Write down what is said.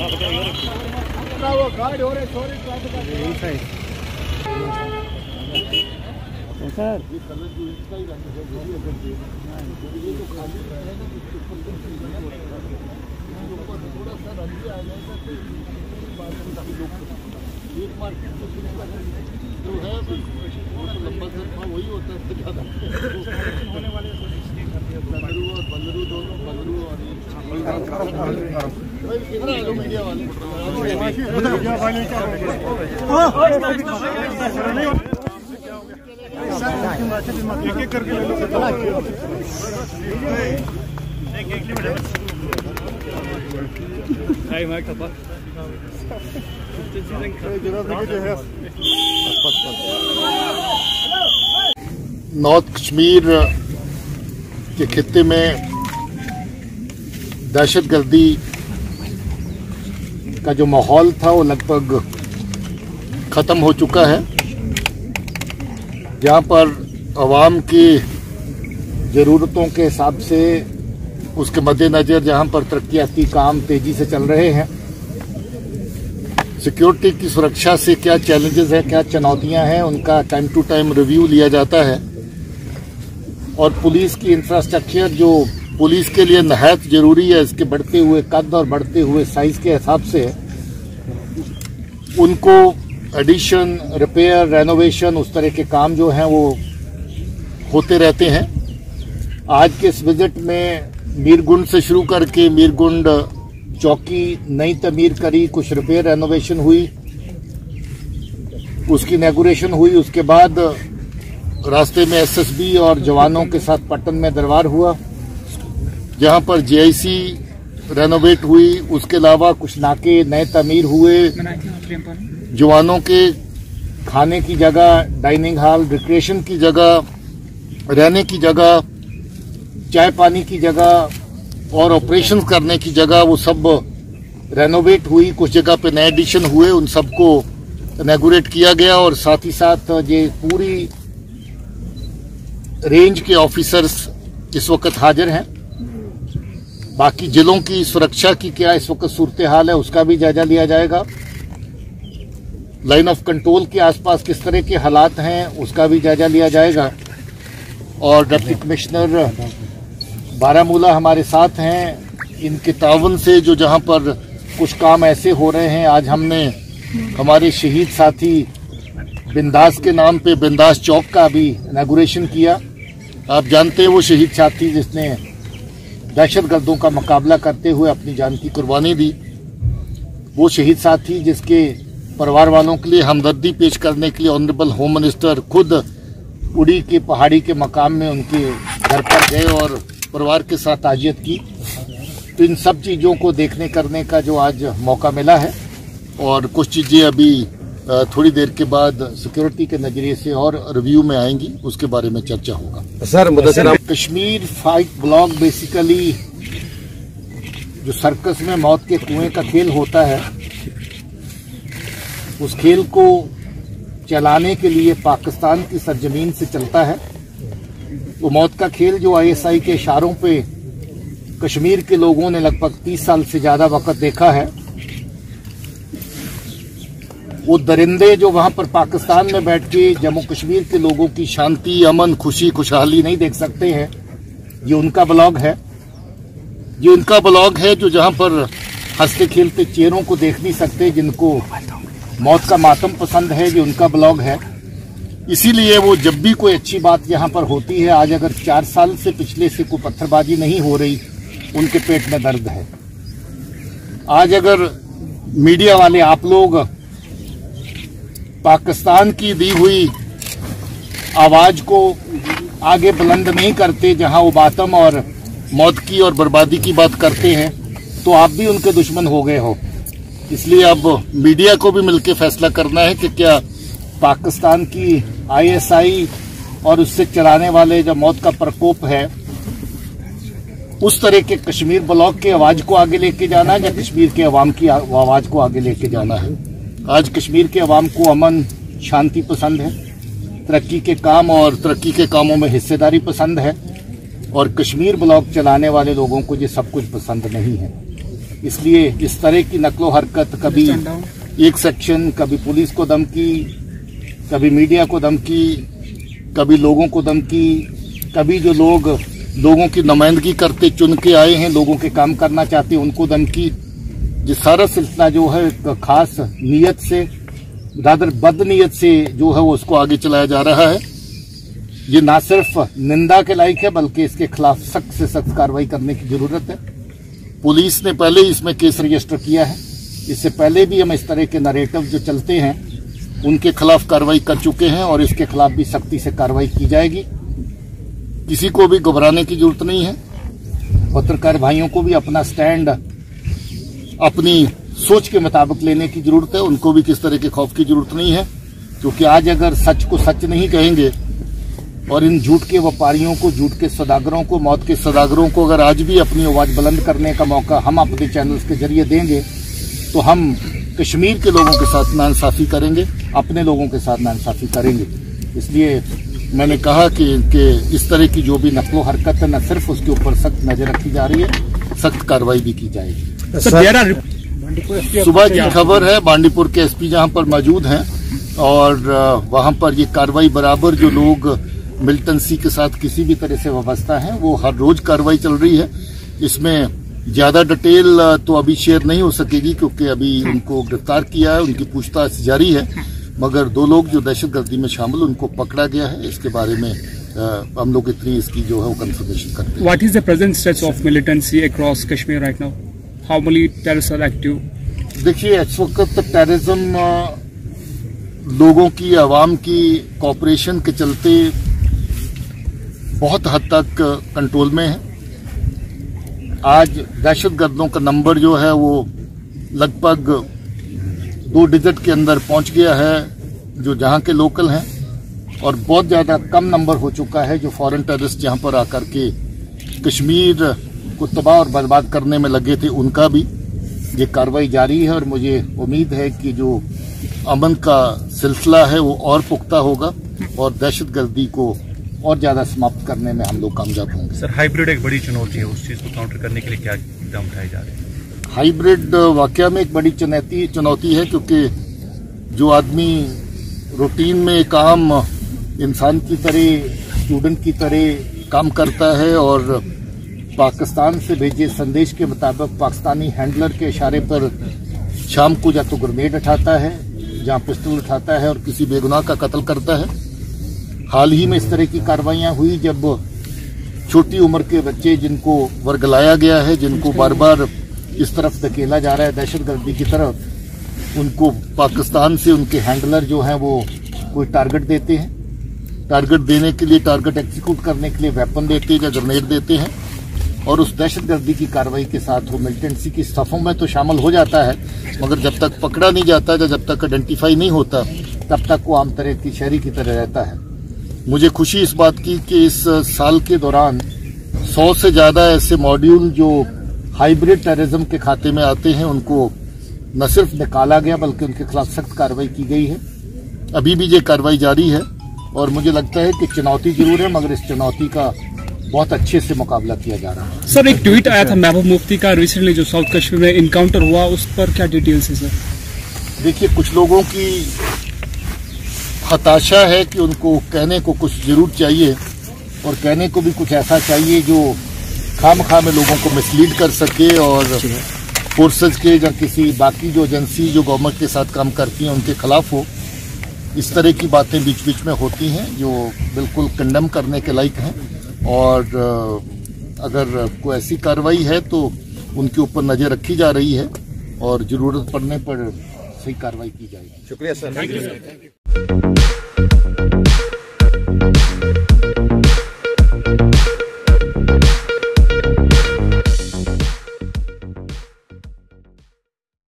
वही होता है मीडिया वाले एक करके नॉर्थ कश्मीर के खित्ते में दहशतगर्दी का जो माहौल था वो लगभग ख़त्म हो चुका है। जहाँ पर आवाम की ज़रूरतों के हिसाब से उसके मद्देनज़र जहाँ पर तरक्याती काम तेज़ी से चल रहे हैं, सिक्योरिटी की सुरक्षा से क्या चैलेंजेस हैं, क्या चुनौतियां हैं, उनका टाइम टू टाइम रिव्यू लिया जाता है। और पुलिस की इंफ्रास्ट्रक्चर जो पुलिस के लिए नहायत जरूरी है, इसके बढ़ते हुए कद और बढ़ते हुए साइज के हिसाब से उनको एडिशन, रिपेयर, रेनोवेशन, उस तरह के काम जो हैं वो होते रहते हैं। आज के इस विजिट में मीरगुंड से शुरू करके मीरगुंड चौकी नई तमीर करी, कुछ रिपेयर रेनोवेशन हुई, उसकी इनॉग्रेशन हुई। उसके बाद रास्ते में एसएसबी और जवानों के साथ पट्टन में दरबार हुआ, जहां पर जेआईसी रेनोवेट हुई। उसके अलावा कुछ नाके नए तमीर हुए, जवानों के खाने की जगह, डाइनिंग हॉल, रिक्रिएशन की जगह, रहने की जगह, चाय पानी की जगह और ऑपरेशन करने की जगह, वो सब रेनोवेट हुई। कुछ जगह पे नए एडिशन हुए, उन सबको इनॉग्रेट किया गया। और साथ ही साथ ये पूरी रेंज के ऑफिसर्स इस वक्त हाजिर हैं। बाकी जिलों की सुरक्षा की क्या इस वक्त सूरत हाल है, उसका भी जायजा लिया जाएगा। लाइन ऑफ कंट्रोल के आसपास किस तरह के हालात हैं, उसका भी जायजा लिया जाएगा। और डिप्टी कमिश्नर बारामूला हमारे साथ हैं। इनके तावन से जो जहां पर कुछ काम ऐसे हो रहे हैं, आज हमने हमारे शहीद साथी बिंदास के नाम पे बिंदास चौक का भी इनॉग्रेशन किया। आप जानते हैं वो शहीद साथी जिसने दहशतगर्दों का मुकाबला करते हुए अपनी जान की कुर्बानी दी, वो शहीद साथी जिसके परिवार वालों के लिए हमदर्दी पेश करने के लिए ऑनरेबल होम मिनिस्टर खुद उड़ी के पहाड़ी के मकाम में उनके घर पर गए और परिवार के साथ ताजियत की। तो इन सब चीज़ों को देखने करने का जो आज मौका मिला है, और कुछ चीज़ें अभी थोड़ी देर के बाद सिक्योरिटी के नजरिए से और रिव्यू में आएंगी, उसके बारे में चर्चा होगा। Sir, Kashmir fight block basically जो सर्कस में मौत के कुएं का खेल होता है, उस खेल को चलाने के लिए पाकिस्तान की सरजमीन से चलता है। वो मौत का खेल जो आईएसआई के इशारों पे कश्मीर के लोगों ने लगभग 30 साल से ज्यादा वक्त देखा है, वो दरिंदे जो वहां पर पाकिस्तान में बैठ के जम्मू कश्मीर के लोगों की शांति, अमन, खुशी, खुशहाली नहीं देख सकते हैं, ये उनका ब्लॉग है। ये उनका ब्लॉग है जो जहां पर हंसते खेलते चेहरों को देख नहीं सकते, जिनको मौत का मातम पसंद है, ये उनका ब्लॉग है। इसीलिए वो जब भी कोई अच्छी बात यहाँ पर होती है, आज अगर 4 साल से पिछले से कोई पत्थरबाजी नहीं हो रही, उनके पेट में दर्द है। आज अगर मीडिया वाले आप लोग पाकिस्तान की दी हुई आवाज को आगे बुलंद नहीं करते, जहां वो मातम और मौत की और बर्बादी की बात करते हैं, तो आप भी उनके दुश्मन हो गए हो। इसलिए अब मीडिया को भी मिलकर फैसला करना है कि क्या पाकिस्तान की आईएसआई और उससे चलाने वाले जो मौत का प्रकोप है, उस तरह के कश्मीर ब्लॉक की आवाज को आगे लेके जाना है या कश्मीर के अवाम की आवाज को आगे लेके जाना है। आज कश्मीर के अवाम को अमन, शांति पसंद है, तरक्की के काम और तरक्की के कामों में हिस्सेदारी पसंद है, और कश्मीर ब्लॉक चलाने वाले लोगों को ये सब कुछ पसंद नहीं है। इसलिए इस तरह की नकलो हरकत, कभी एक सेक्शन, कभी पुलिस को धमकी, कभी मीडिया को धमकी, कभी लोगों को धमकी, कभी जो लोगों की नुमाइंदगी करते चुन के आए हैं, लोगों के काम करना चाहते हैं, उनको धमकी। ये सारा सिलसिला जो है एक खास नीयत से, रादर बदनीयत से जो है वो उसको आगे चलाया जा रहा है। ये ना सिर्फ निंदा के लायक है बल्कि इसके खिलाफ सख्त से सख्त कार्रवाई करने की जरूरत है। पुलिस ने पहले इसमें केस रजिस्टर किया है। इससे पहले भी हम इस तरह के नरेटिव जो चलते हैं उनके खिलाफ कार्रवाई कर चुके हैं और इसके खिलाफ भी सख्ती से कार्रवाई की जाएगी। किसी को भी घबराने की जरूरत नहीं है। पत्रकार भाइयों को भी अपना स्टैंड अपनी सोच के मुताबिक लेने की जरूरत है। उनको भी किस तरह के खौफ की जरूरत नहीं है, क्योंकि आज अगर सच को सच नहीं कहेंगे और इन झूठ के व्यापारियों को, झूठ के सौदागरों को, मौत के सौदागरों को अगर आज भी अपनी आवाज बुलंद करने का मौका हम अपने चैनल्स के जरिए देंगे तो हम कश्मीर के लोगों के साथ नाइंसाफी करेंगे, अपने लोगों के साथ नाइंसाफी करेंगे। इसलिए मैंने कहा कि इस तरह की जो भी नकलो हरकत है, न सिर्फ उसके ऊपर सख्त नजर रखी जा रही है, सख्त कार्रवाई भी की जाएगी। सुबह की खबर है, बांडीपुर के एसपी जहां पर मौजूद हैं और वहां पर ये कार्रवाई बराबर जो लोग मिलिटेंसी के साथ किसी भी तरह से वाबस्ता हैं वो हर रोज कार्रवाई चल रही है। इसमें ज्यादा डिटेल तो अभी शेयर नहीं हो सकेगी क्योंकि अभी उनको गिरफ्तार किया है, उनकी पूछताछ जारी है, मगर 2 लोग जो दहशतगर्दी में शामिल उनको पकड़ा गया है। इसके बारे में हम लोग इतनी इसकी जो है वो कंफर्मेशन करते हैं। What is the present status of militancy across Kashmir right now? How many terrorists are active? देखिए, इस वक्त टेररिज्म लोगों की, आवाम की कोऑपरेशन के चलते बहुत हद तक कंट्रोल में है। आज दहशतगर्दों का नंबर जो है वो लगभग 2 डिजिट के अंदर पहुंच गया है जो जहां के लोकल हैं, और बहुत ज्यादा कम नंबर हो चुका है जो फॉरेन टेररिस्ट जहां पर आकर के कश्मीर को तबाह और बर्बाद करने में लगे थे, उनका भी ये कार्रवाई जारी है। और मुझे उम्मीद है कि जो अमन का सिलसिला है वो और पुख्ता होगा और दहशतगर्दी को और ज्यादा समाप्त करने में हम लोग कामयाब होंगे। सर, हाइब्रिड एक बड़ी चुनौती है, उस चीज को काउंटर करने के लिए क्या कदम उठाए जा रहे हैं? हाइब्रिड वाकया में एक बड़ी चुनौती है, क्योंकि जो आदमी रूटीन में एक आम इंसान की तरह, स्टूडेंट की तरह काम करता है और पाकिस्तान से भेजे संदेश के मुताबिक पाकिस्तानी हैंडलर के इशारे पर शाम को या तो ग्रेनेड उठाता है, जहां पिस्टल उठाता है और किसी बेगुनाह का कत्ल करता है। हाल ही में इस तरह की कार्रवाइयां हुई जब छोटी उम्र के बच्चे जिनको वर्गलाया गया है, जिनको बार बार इस तरफ धकेला जा रहा है दहशतगर्दी की तरफ, उनको पाकिस्तान से उनके हैंडलर जो हैं वो कोई टारगेट देते हैं। टारगेट देने के लिए, टारगेट एग्जीक्यूट करने के लिए वेपन देते हैं या ग्रेनेड देते हैं, और उस दहशतगर्दी की कार्रवाई के साथ वो मिलिटेंसी की सफों में तो शामिल हो जाता है, मगर जब तक पकड़ा नहीं जाता, जब तक आइडेंटिफाई नहीं होता, तब तक वो आम तरह की शहरी की तरह रहता है। मुझे खुशी इस बात की कि इस साल के दौरान 100 से ज्यादा ऐसे मॉड्यूल जो हाइब्रिड टेररिज्म के खाते में आते हैं उनको न सिर्फ निकाला गया बल्कि उनके खिलाफ सख्त कार्रवाई की गई है। अभी भी ये कार्रवाई जारी है और मुझे लगता है कि चुनौती जरूर है, मगर इस चुनौती का बहुत अच्छे से मुकाबला किया जा रहा है। सर, एक ट्वीट आया था महबूब मुफ्ती का रिसेंटली जो साउथ कश्मीर में इनकाउंटर हुआ, उस पर क्या डिटेल्स है सर? देखिए, कुछ लोगों की हताशा है कि उनको कहने को कुछ जरूर चाहिए और कहने को भी कुछ ऐसा चाहिए जो खामखा में लोगों को मिसलीड कर सके और फोर्सेज के या किसी बाकी जो एजेंसी जो गवर्नमेंट के साथ काम करती हैं उनके खिलाफ हो। इस तरह की बातें बीच बीच में होती हैं जो बिल्कुल कंडेम करने के लायक हैं, और अगर कोई ऐसी कार्रवाई है तो उनके ऊपर नजर रखी जा रही है और जरूरत पड़ने पर सही कार्रवाई की जाएगी। शुक्रिया सर।